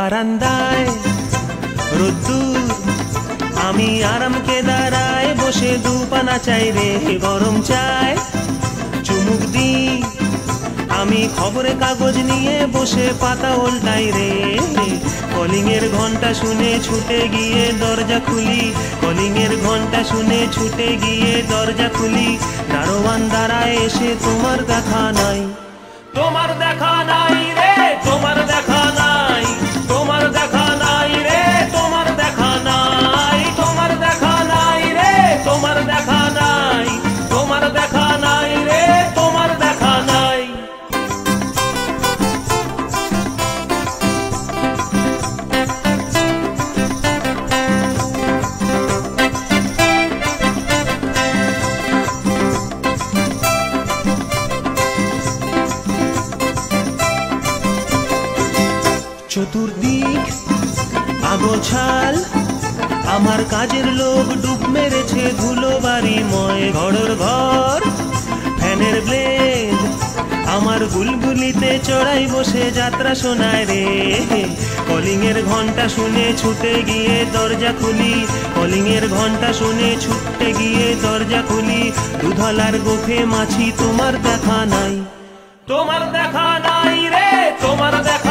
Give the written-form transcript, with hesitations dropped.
বারান্দায় রোদ্দুর, আমি আরাম কেদারায় বসে দুপানা চাই রে গরম চায় চুমুক দি। আমি খবরের কাগজ নিয়ে বসে পাতা উল্টাই রে, কলিং এর ঘন্টা শুনে ছুটে গিয়ে দরজা খুলি, কলিং এর ঘন্টা শুনে ছুটে গিয়ে দরজা খুলি। দারোয়ান দাঁড়ায় এসে তোমার দেখা নাই, তোমার দেখা নাই রে, তোমার দেখা নাই, তোমার দেখা নাই রে, তোমার দেখা নাই, তোমার দেখা নাই রে, তোমার দেখা নাই, তোমার দেখা নাই রে, তোমার দেখা নাই। চতুর্দিক আগোছাল, আমার কাজের লোক ডুব মেরেছে ধুলো বাড়িময় ঘরের ঘর। ফ্যানের ব্লেড আমার বুলবুলিতে চড়াই বসে যাত্রা শোনায় রে, কলিং এর ঘন্টা শুনে ছুটে গিয়ে দরজা খুলি, কলিং এর ঘন্টা শুনে ছুটে গিয়ে দরজা খুলি। দুধলার গোফে মাছি তোমার দেখা নাই, তোমার দেখা নাই রে, তোমার দেখা